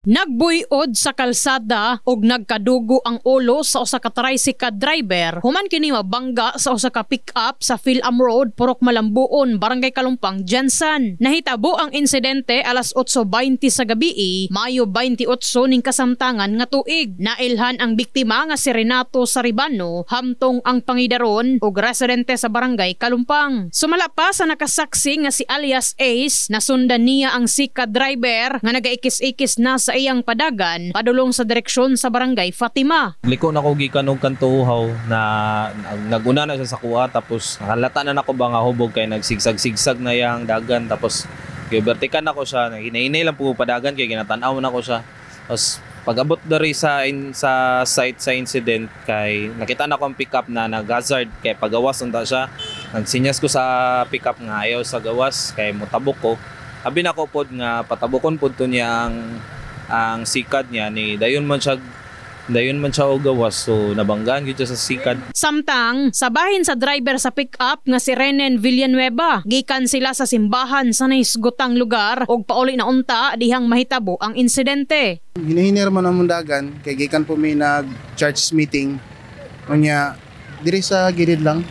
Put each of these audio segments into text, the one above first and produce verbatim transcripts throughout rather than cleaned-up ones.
Nagbuy-od sa kalsada og nagkadugo ang ulo sa usa ka tricycle driver human kini mabangga sa usa ka pick-up sa Philam Road, Purok Malambuon, Barangay Kalumpang, Jansan. Nahitabo ang insidente alas otso beinte sa gabi, Mayo beinte-otso ning kasamtangan nga tuig. Nailhan ang biktima nga si Renato Saribano hamtong ang pangidaron og residente sa Barangay Kalumpang. Sumala pa sa nakasaksi nga si alias Ace, nasundan niya ang sika driver nga nagaikis-ikis na sa iyang padagan padulong sa direksyon sa Barangay Fatima. Liko na ko gikan og kantuhaw na naguna na siya sa kuha, tapos nakalata na nako ba nga hubog kay nagsigsag-sigsag na yang dagan, tapos gibertikan nako siya, hinahinay lang po padagan kay ginatan-aw na ko siya. Tapos pag-abot dari sa in, sa site sa incident kay nakita na ko ang pickup na nag-hazard kay pagawas unta siya. Nagsinyas ko sa pickup nga ayaw sa gawas kay mutabok ko. Abi na ko pod nga patabokon pod to niya ang ang sikad niya ni dayon man siya dayon man siya og gawas, so nabanggaan gyud siya sa sikad. Samtang sabahin sa driver sa pick-up nga si Renen Villanueva, gikan sila sa simbahan sa naisgotang lugar og pauli na unta dihang mahitabo ang insidente. Hinahinir man ang mundagan kay gikan po may nag church meeting unya diri sa gilid lang.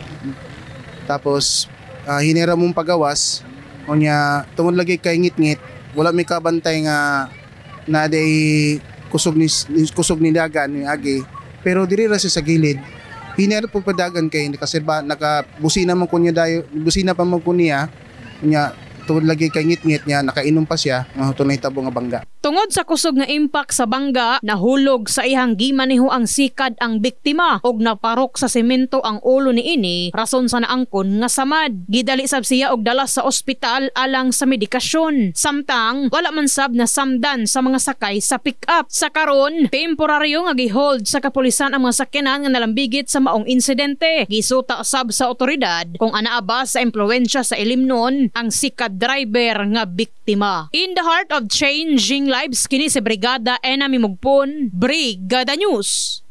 Tapos uh, hinira mong pagawas unya tungod lagi kay ngit-ngit, wala may kabantay nga na day kusog ni kusog ni dagan ni agi, pero diri ra siya sa gilid. Hinero po padagan kay nakaserba nakabusina man kunya dayo, busina pa man kunya nya tungod lagi kay ngit-ngit niya, nakainom pa siya nga tunay tabo nga bangga. Tungod sa kusog nga impact sa bangga, nahulog sa ihang gimaneho ang sikad ang biktima og naparok sa semento ang ulo niini, rason sa naangkon nga samad. Gidali sab siya og dala sa ospital alang sa medikasyon. Samtang wala man sab na samdan sa mga sakay sa pick-up. Sa karon, temporaryo nga gihold sa kapulisan ang mga sakyanan nga nalambigit sa maong insidente. Gisuta sab sa otoridad kung anaa ba sa impluwensya sa ilimnon ang sikad driver nga biktima. In the heart of changing lives, kini si Brigada Ena Mimugpon, Brigada News.